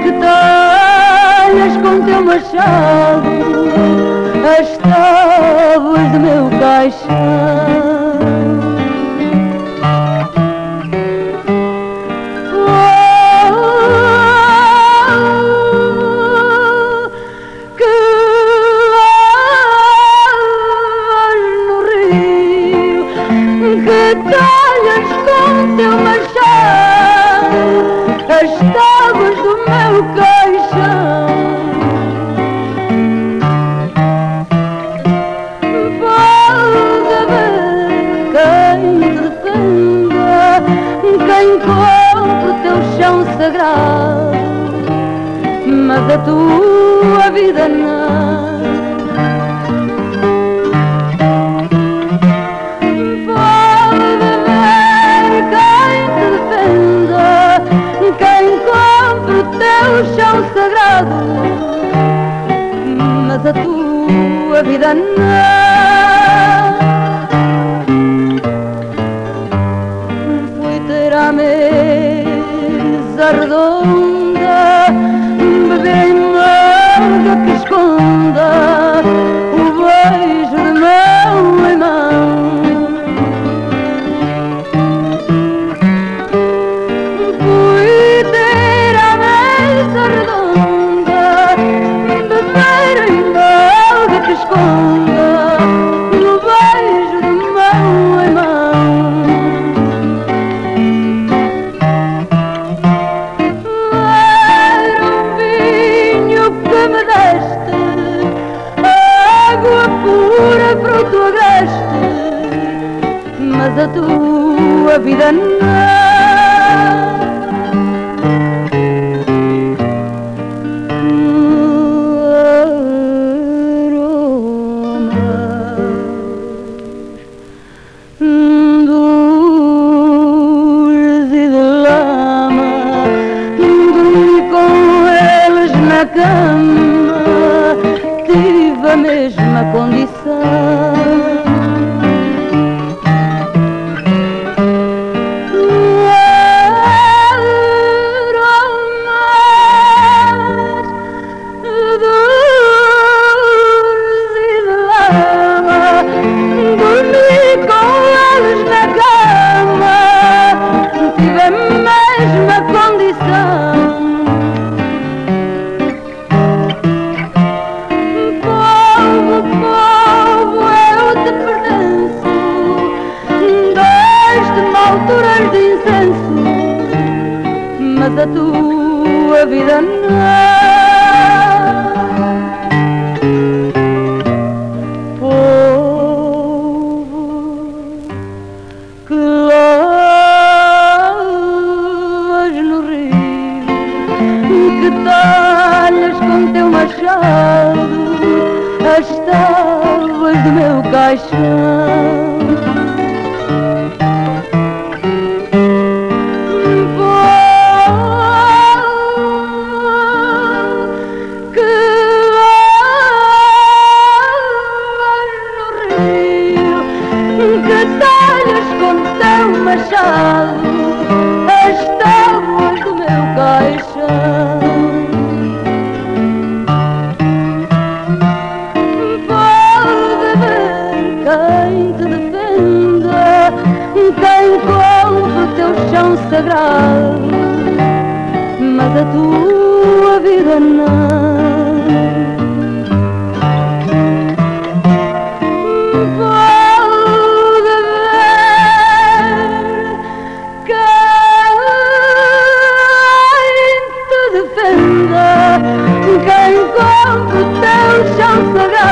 que talhas com teu machado as tábuas do meu caixão. As tábuas do meu caixão. Pode haver quem te defenda, quem compre o teu chão sagrado, mas a tua vida não. O chão sagrado, mas a tua vida não. Fui ter à mesa redonda, beber em manga que esconda o beijo de mão em mão. Esconda no beijo de mão em mão. Era um vinho que me deste, água pura, fruto agreste, mas a tua vida não. Na cama tive a mesma condição. Mas a tua vida não. Povo que lavas no rio, que talhas com teu machado as tábuas do meu caixão. As tábuas do meu caixão. Pode haver quem te defenda, quem compre o teu chão sagrado, mas a tua vida não. Quem compre o teu chão sagrado,